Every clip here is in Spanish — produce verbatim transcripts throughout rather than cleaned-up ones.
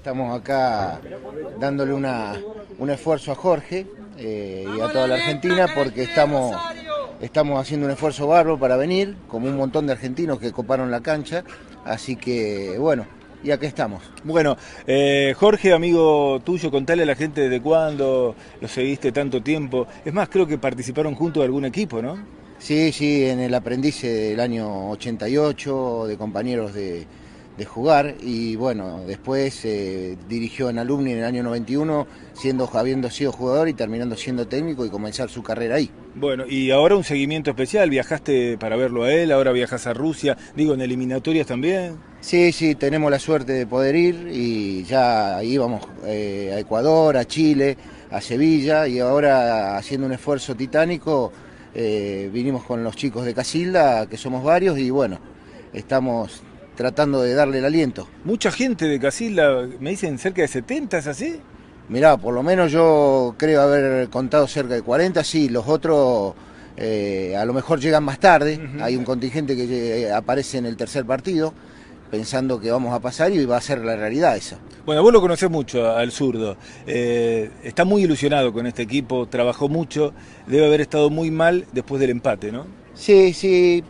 Estamos acá dándole una, un esfuerzo a Jorge eh, y a toda la Argentina porque estamos, estamos haciendo un esfuerzo bárbaro para venir, como un montón de argentinos que coparon la cancha, así que bueno, y acá estamos. Bueno, eh, Jorge, amigo tuyo, contale a la gente desde cuándo lo seguiste tanto tiempo. Es más, creo que participaron juntos de algún equipo, ¿no? Sí, sí, en el Aprendiz del año ochenta y ocho, de compañeros de, de jugar, y bueno, después eh, dirigió en Alumni en el año noventa y uno, siendo, habiendo sido jugador y terminando siendo técnico y comenzar su carrera ahí. Bueno, y ahora un seguimiento especial, viajaste para verlo a él, ahora viajas a Rusia, digo, en eliminatorias también. Sí, sí, tenemos la suerte de poder ir y ya íbamos eh, a Ecuador, a Chile, a Sevilla, y ahora haciendo un esfuerzo titánico eh, vinimos con los chicos de Casilda, que somos varios, y bueno, estamos tratando de darle el aliento. Mucha gente de Casilda, me dicen cerca de setenta, ¿es así? Mirá, por lo menos yo creo haber contado cerca de cuarenta, sí, los otros eh, a lo mejor llegan más tarde, uh-huh. Hay un contingente que eh, aparece en el tercer partido, pensando que vamos a pasar y va a ser la realidad esa. Bueno, vos lo conocés mucho al zurdo, eh, está muy ilusionado con este equipo, trabajó mucho, debe haber estado muy mal después del empate, ¿no? Sí, sí,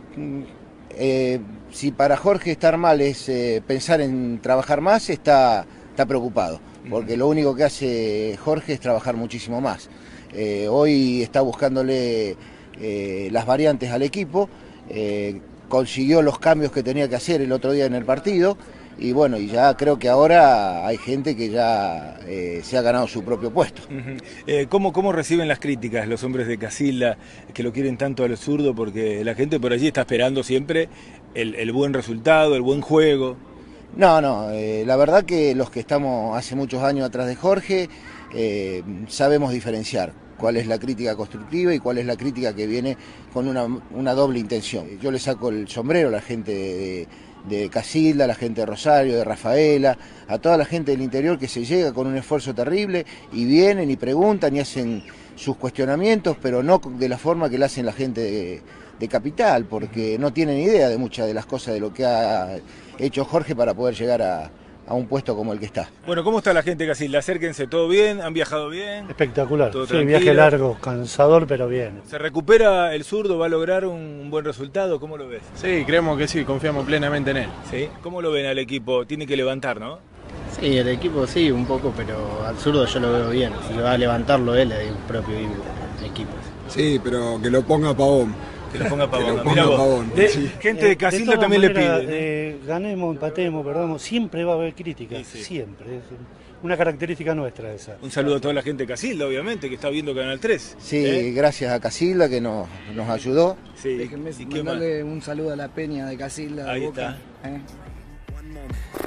eh, si para Jorge estar mal es eh, pensar en trabajar más, está, está preocupado, porque lo único que hace Jorge es trabajar muchísimo más. Eh, hoy está buscándole eh, las variantes al equipo, eh, consiguió los cambios que tenía que hacer el otro día en el partido, y bueno, y ya creo que ahora hay gente que ya eh, se ha ganado su propio puesto. Uh-huh. eh, ¿cómo, ¿Cómo reciben las críticas los hombres de Casilda, que lo quieren tanto al zurdo? Porque la gente por allí está esperando siempre el, el buen resultado, el buen juego. No, no, eh, la verdad que los que estamos hace muchos años atrás de Jorge eh, sabemos diferenciar cuál es la crítica constructiva y cuál es la crítica que viene con una, una doble intención. Yo le saco el sombrero a la gente de, de Casilda, a la gente de Rosario, de Rafaela, a toda la gente del interior que se llega con un esfuerzo terrible y vienen y preguntan y hacen sus cuestionamientos, pero no de la forma que lo hacen la gente de, de Capital, porque no tienen idea de muchas de las cosas de lo que ha hecho Jorge para poder llegar a, a un puesto como el que está. Bueno, ¿cómo está la gente de Casilda? Acérquense, ¿todo bien? ¿Han viajado bien? Espectacular, ¿Todo sí, viaje largo, cansador, pero bien. ¿Se recupera el zurdo? ¿Va a lograr un buen resultado? ¿Cómo lo ves? Sí, creemos que sí, confiamos plenamente en él. ¿Sí? ¿Cómo lo ven al equipo? Tiene que levantar, ¿no? Sí, el equipo sí, un poco, pero al zurdo yo lo veo bien. Si va a levantarlo él, es el propio equipo. Sí, pero que lo ponga Pavón. Que lo ponga Pavón. Lo ponga Pavón. De, sí. Gente de Casilda de también manera, le pide. Eh, ganemos, empatemos, perdamos, siempre va a haber críticas, sí, sí. Siempre. Es una característica nuestra esa. Un saludo a toda la gente de Casilda, obviamente, que está viendo Canal tres. Sí, ¿eh? Gracias a Casilda que nos, nos ayudó. Sí. Déjenme mandarle un saludo a la peña de Casilda. Ahí de Boca, está. ¿eh?